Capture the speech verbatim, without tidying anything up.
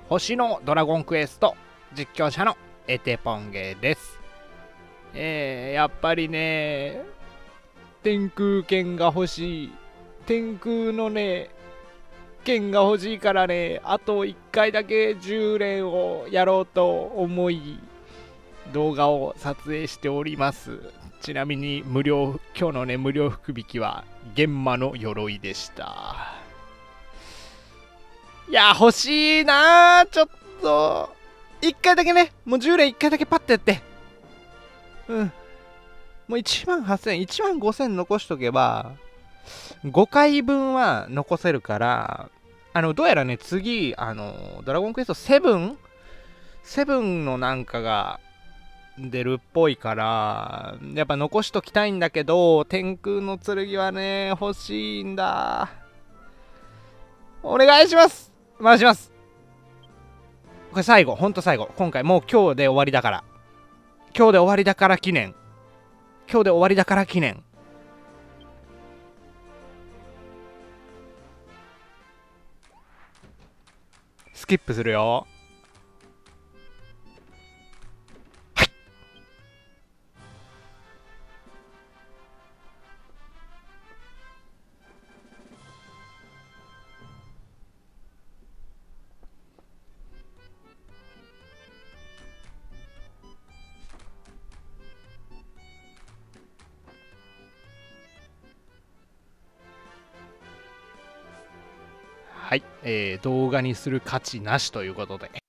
星のドラゴンクエスト実況者のエテポンゲです。えー、やっぱりね、天空剣が欲しい。天空のね、剣が欲しいからね、あといっかいだけじゅう連をやろうと思い、動画を撮影しております。ちなみに無料、今日のね、無料福引きは玄魔の鎧でした。いや、欲しいなー、ちょっと。いっかいだけね、もうじゅう連いっかいだけパッとやって。うん。もういちまんはっせん、いちまんごせん残しとけば、ごかいぶんは残せるから、あの、どうやらね、次、あの、ドラゴンクエストセブン セブンのなんかが出るっぽいから、やっぱ残しときたいんだけど、天空の剣はね、欲しいんだ。お願いします。回します。これ最後、ほんと最後。今回もう今日で終わりだから。今日で終わりだから記念。今日で終わりだから記念。スキップするよ。はい。はい、えー、動画にする価値なしということで。